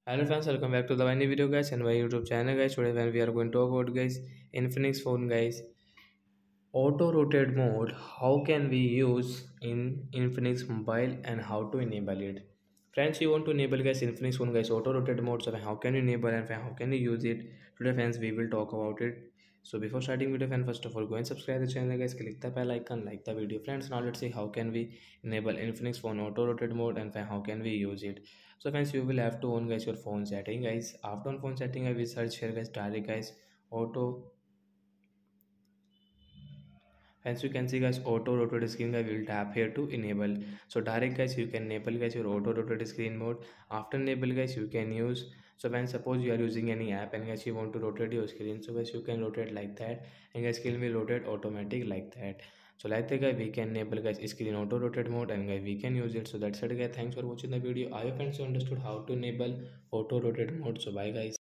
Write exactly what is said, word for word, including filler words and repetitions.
Hello friends, welcome back to the Viny video guys and my YouTube channel guys. Today when we are going to talk about guys Infinix phone guys auto rotate mode. How can we use in Infinix mobile and how to enable it? Friends, you want to enable guys Infinix phone guys auto rotate mode. So how can you enable and how can you use it? Today friends we will talk about it. So before starting video friends, first of all go and subscribe the channel guys. Click the bell icon, like the video friends. Now let's see how can we enable Infinix phone auto rotate mode and how can we use it. So friends, you will have to on guys your phone setting guys. After on phone setting I will search here guys direct guys auto. As you can see guys, auto rotate screen guys, we will tap here to enable. So direct guys, you can enable guys your auto rotate screen mode. After enable guys, you can use. So when suppose you are using any app and guys you want to rotate your screen, so guys you can rotate like that and guys screen will rotate automatic like that. So like that guys we can enable guys screen auto rotate mode and guys we can use it. So that's it guys. Thanks for watching the video. I hope friends you understood how to enable auto rotate mode. So bye guys.